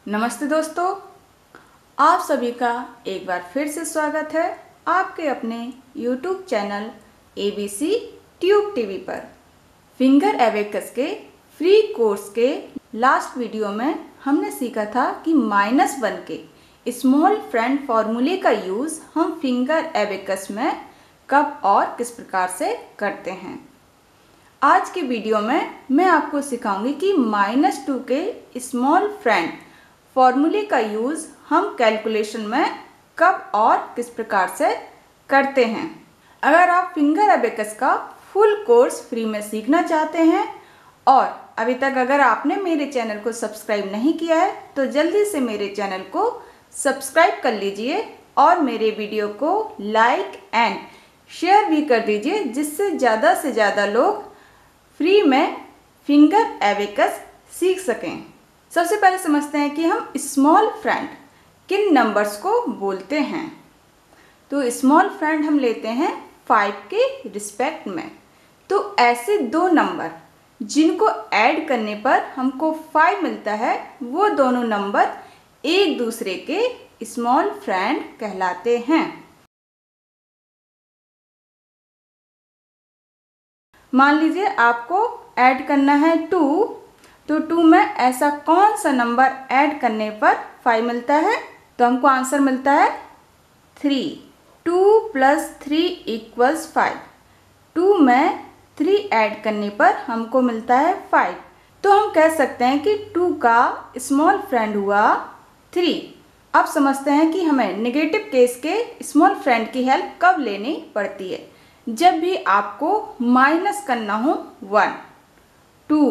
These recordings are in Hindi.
नमस्ते दोस्तों, आप सभी का एक बार फिर से स्वागत है आपके अपने YouTube channel ABC tube TV पर। फिंगर एबेकस के फ्री कोर्स के लास्ट वीडियो में हमने सीखा था कि -1 के स्मॉल फ्रेंड फॉर्मूले का यूज़ हम फिंगर एबेकस में कब और किस प्रकार से करते हैं। आज के वीडियो में मैं आपको सिखाऊंगी कि -2 के स्मॉल फ्रेंड फॉर्मूले का यूज़ हम कैलकुलेशन में कब और किस प्रकार से करते हैं। अगर आप फिंगर एबेकस का फुल कोर्स फ्री में सीखना चाहते हैं और अभी तक अगर आपने मेरे चैनल को सब्सक्राइब नहीं किया है तो जल्दी से मेरे चैनल को सब्सक्राइब कर लीजिए और मेरे वीडियो को लाइक एंड शेयर भी कर दीजिए, जिससे ज़्यादा से ज़्यादा लोग फ्री में फिंगर एबेकस सीख सकें। सबसे पहले समझते हैं कि हम स्मॉल फ्रेंड किन नंबर्स को बोलते हैं। तो स्मॉल फ्रेंड हम लेते हैं 5 के रिस्पेक्ट में। तो ऐसे दो नंबर जिनको ऐड करने पर हमको 5 मिलता है, वो दोनों नंबर एक दूसरे के स्मॉल फ्रेंड कहलाते हैं। मान लीजिए आपको ऐड करना है 2, तो 2 में ऐसा कौन सा नंबर ऐड करने पर 5 मिलता है, तो हमको आंसर मिलता है 3। 2 + 3 = 5। 2 में 3 ऐड करने पर हमको मिलता है 5। तो हम कह सकते हैं कि 2 का स्मॉल फ्रेंड हुआ 3। अब समझते हैं कि हमें नेगेटिव केस के स्मॉल फ्रेंड की हेल्प कब लेनी पड़ती है। जब भी आपको माइनस करना हो 1, 2,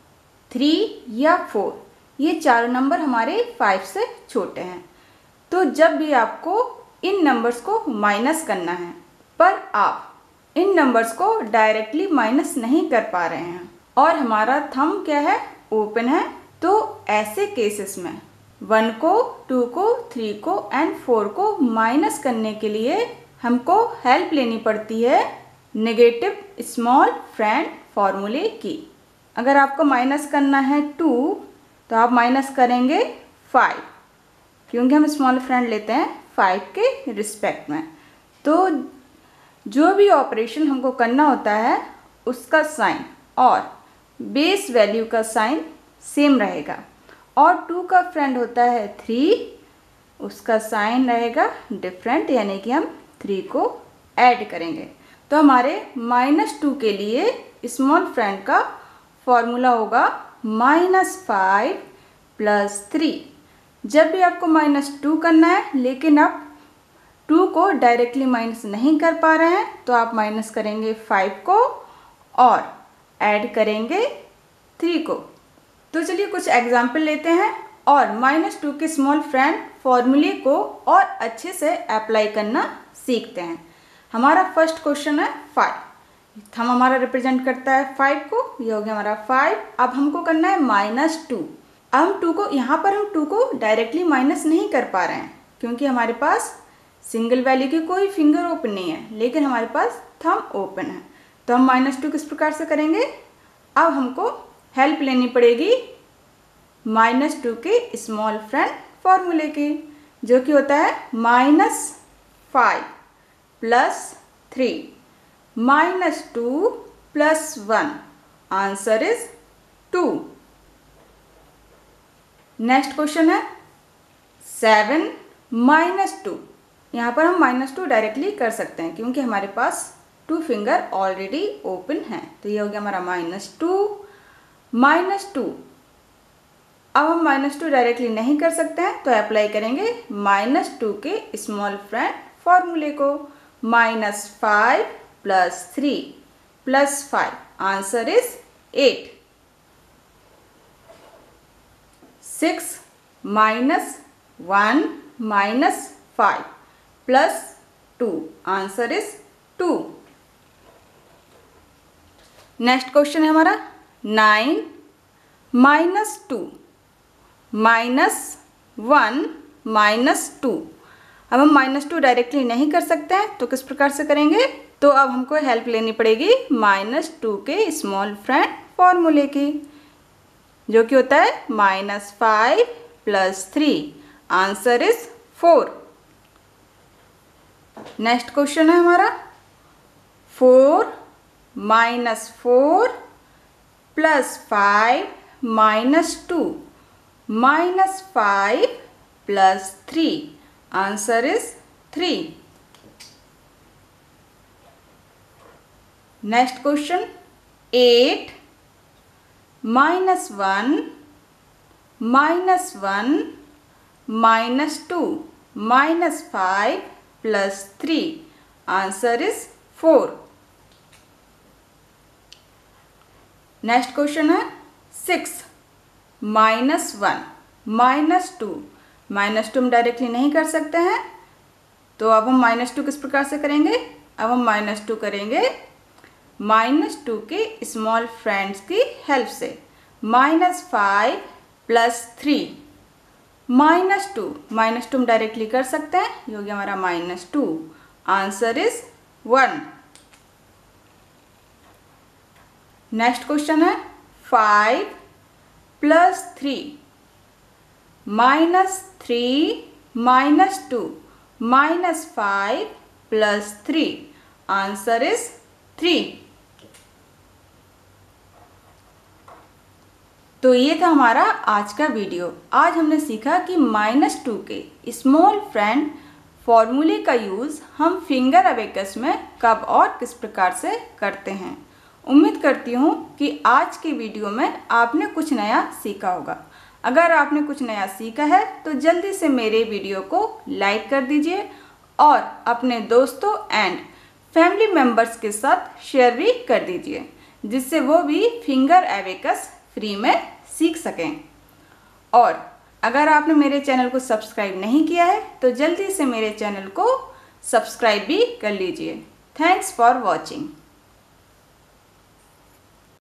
3 या 4, ये चारों नंबर हमारे 5 से छोटे हैं। तो जब भी आपको इन नंबर्स को माइनस करना है पर आप इन नंबर्स को डायरेक्टली माइनस नहीं कर पा रहे हैं और हमारा थंब क्या है, ओपन है, तो ऐसे केसेस में 1 को, 2 को, 3 को एंड 4 को माइनस करने के लिए हमको हेल्प लेनी पड़ती है नेगेटिव स्मॉल फ्रेंड फॉर्मूले की। अगर आपको माइनस करना है 2, तो आप माइनस करेंगे 5, क्योंकि हम स्मॉल फ्रेंड लेते हैं 5 के रिस्पेक्ट में। तो जो भी ऑपरेशन हमको करना होता है उसका साइन और बेस वैल्यू का साइन सेम रहेगा। और 2 का फ्रेंड होता है 3, उसका साइन रहेगा डिफरेंट, यानी कि हम 3 को ऐड करेंगे। तो हमारे -2 के लिए स्मॉल फ्रेंड का फॉर्मूला होगा -5 + 3। जब भी आपको -2 करना है लेकिन आप 2 को डायरेक्टली माइनस नहीं कर पा रहे हैं, तो आप माइनस करेंगे 5 को और ऐड करेंगे 3 को। तो चलिए कुछ एग्जाम्पल लेते हैं और -2 के स्मॉल फ्रेंड फॉर्मूले को और अच्छे से अप्लाई करना सीखते हैं। हमारा फर्स्ट क्वेश्चन है 5। हम हमारा रिप्रेजेंट करता है 5 को, ये हो गया हमारा 5। अब हमको करना है -2। अब हम 2 को, यहाँ पर हम 2 को डायरेक्टली माइनस नहीं कर पा रहे हैं क्योंकि हमारे पास सिंगल वैल्यू की कोई फिंगर ओपन नहीं है, लेकिन हमारे पास थंब ओपन है। तो हम -2 किस प्रकार से करेंगे, अब हमको हेल्प लेनी पड़ेगी -2 के स्मॉल फ्रेंड फॉर्मूले की, जो कि होता है -5 + 3 -2 + 1, आंसर इज 2। नेक्स्ट क्वेश्चन है 7 - 2। यहाँ पर हम -2 डायरेक्टली कर सकते हैं क्योंकि हमारे पास 2 फिंगर ऑलरेडी ओपन है। तो ये हो गया हमारा -2। अब हम -2 डायरेक्टली नहीं कर सकते हैं, तो अप्लाई करेंगे -2 के स्मॉल फ्रेंड फॉर्मूले को, -5 + 3 + 5, answer is 8। 6 - 1 - 5 + 2, answer is 2। Next question है हमारा 9 - 2 -1 -2। अब हम -2 डायरेक्टली नहीं कर सकते हैं, तो किस प्रकार से करेंगे, तो अब हमको हेल्प लेनी पड़ेगी -2 के स्मॉल फ्रेंड फॉर्मूले की, जो कि होता है -5 plus 3, answer is 4। Next question है हमारा 4 minus 4 plus 5 minus 2 minus 5 plus 3, answer is 3। Next question 8 minus 1 minus 1 minus 2 minus 5 plus 3, answer is 4। Next question है 6 माइनस 1 माइनस 2, माइनस 2 हम डायरेक्टली नहीं कर सकते हैं, तो अब हम माइनस 2 किस प्रकार से करेंगे? अब हम माइनस 2 करेंगे माइनस 2 के स्मॉल फ्रेंड्स की हेल्प से। माइनस 5 प्लस 3, माइनस 2 हम डायरेक्टली कर सकते हैं, ये हो गया हमारा minus 2, answer is 1। Next question है 5 plus 3 minus 3 minus 2 minus 5 plus 3, answer is 3। तो ये था हमारा आज का वीडियो। आज हमने सीखा कि -2 के स्मॉल फ्रेंड फॉर्मूले का यूज़ हम फिंगर अबेकस में कब और किस प्रकार से करते हैं। उम्मीद करती हूँ कि आज के वीडियो में आपने कुछ नया सीखा होगा। अगर आपने कुछ नया सीखा है तो जल्दी से मेरे वीडियो को लाइक कर दीजिए और अपने दोस्तों एंड फैमिली मेम्बर्स के साथ शेयर भी कर दीजिए, जिससे वो भी फिंगर अबेकस फ्री में सीख सकें। और अगर आपने मेरे चैनल को सब्सक्राइब नहीं किया है तो जल्दी से मेरे चैनल को सब्सक्राइब भी कर लीजिए। Thanks for watching.